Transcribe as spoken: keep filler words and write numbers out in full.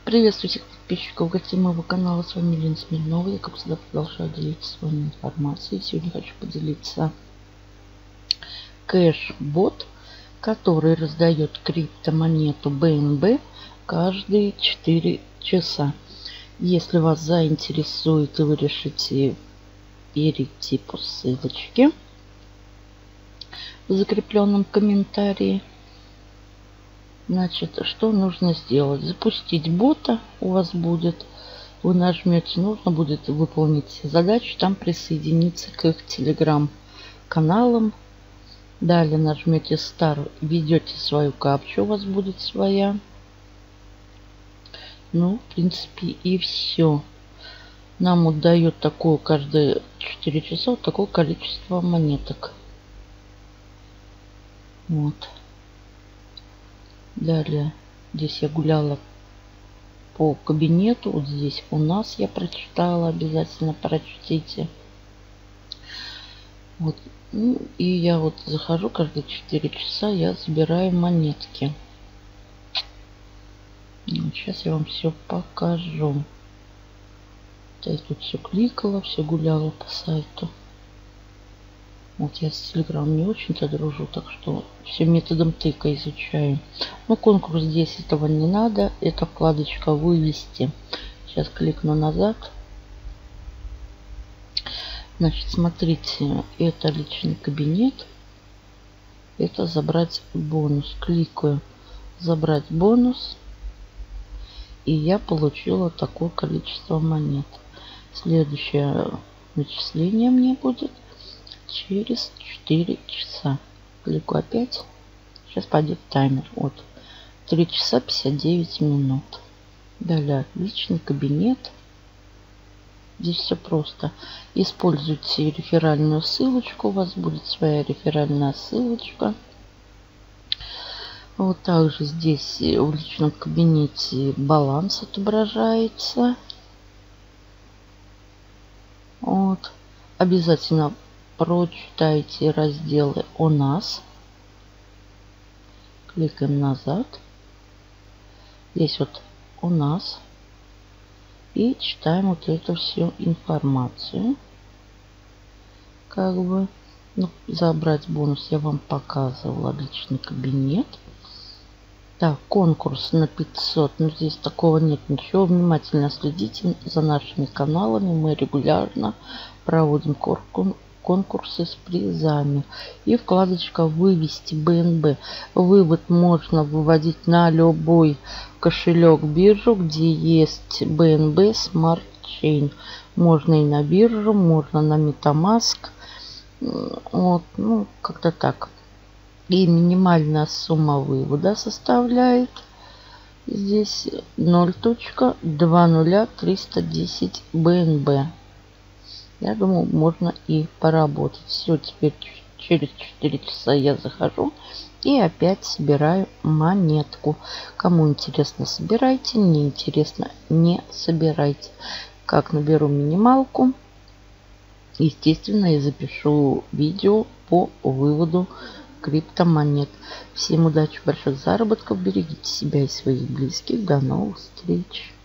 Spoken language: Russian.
Приветствую всех подписчиков, гостей моего канала. С вами Елена Смирнова. Я, как всегда, продолжаю делиться с вами информацией. Сегодня хочу поделиться кэш-бот, который раздает криптомонету бэ эн бэ каждые четыре часа. Если вас заинтересует и вы решите перейти по ссылочке в закрепленном комментарии, значит, что нужно сделать? Запустить бота у вас будет. Вы нажмете, нужно будет выполнить задачу, там присоединиться к их телеграм-каналам. Далее нажмете Start, введете свою капчу, у вас будет своя. Ну, в принципе, и все. Нам вот дает такое каждые четыре часа вот такое количество монеток. Вот. Далее, здесь я гуляла по кабинету. Вот здесь у нас я прочитала. Обязательно прочтите. Вот. Ну, и я вот захожу каждые четыре часа, я забираю монетки. Вот сейчас я вам все покажу. Я тут все кликала, все гуляла по сайту. Вот я с Телеграмом не очень-то дружу, так что все методом тыка изучаю. Но конкурс здесь этого не надо. Это вкладочка «Вывести». Сейчас кликну назад. Значит, смотрите, это личный кабинет. Это забрать бонус. Кликаю «Забрать бонус». И я получила такое количество монет. Следующее начисление мне будет через четыре часа. Кликаю опять. Сейчас пойдет таймер. Вот. три часа пятьдесят девять минут. Далее личный кабинет. Здесь все просто. Используйте реферальную ссылочку. У вас будет своя реферальная ссылочка. Вот также здесь в личном кабинете баланс отображается. Вот. Обязательно прочитайте разделы «О нас». Кликаем назад. Здесь вот «У нас». И читаем вот эту всю информацию. Как бы. Ну, забрать бонус я вам показывала. Личный кабинет. Так, конкурс на пятьсот. Но здесь такого нет ничего. Внимательно следите за нашими каналами. Мы регулярно проводим конкурс. Конкурсы с призами. И вкладочка «Вывести бэ эн бэ». Вывод можно выводить на любой кошелек биржу, где есть бэ эн бэ Smart Chain. Можно и на биржу, можно на MetaMask. Вот, ну, как-то так. И минимальная сумма вывода составляет здесь ноль целых две тысячи триста десять бэ эн бэ. Я думаю, можно и поработать. Все, теперь через четыре часа я захожу и опять собираю монетку. Кому интересно, собирайте. Не интересно, не собирайте. Как наберу минималку, естественно, я запишу видео по выводу криптомонет. Всем удачи, больших заработков. Берегите себя и своих близких. До новых встреч.